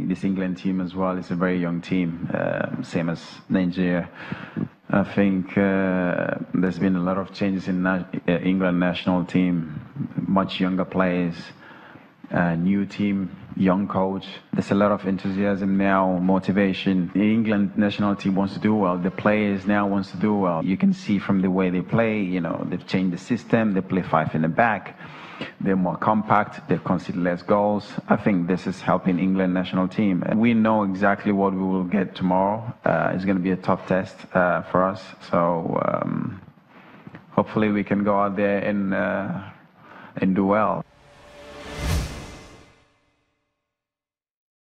this England team as well is a very young team, same as Nigeria. I think there's been a lot of changes in England national team, much younger players, new team, young coach. There's a lot of enthusiasm now, motivation. The England national team wants to do well. The players now wants to do well. You can see from the way they play, they've changed the system. They play 5 in the back. They're more compact. They concede less goals. I think this is helping England national team. We know exactly what we will get tomorrow. It's going to be a tough test for us. So hopefully we can go out there and do well.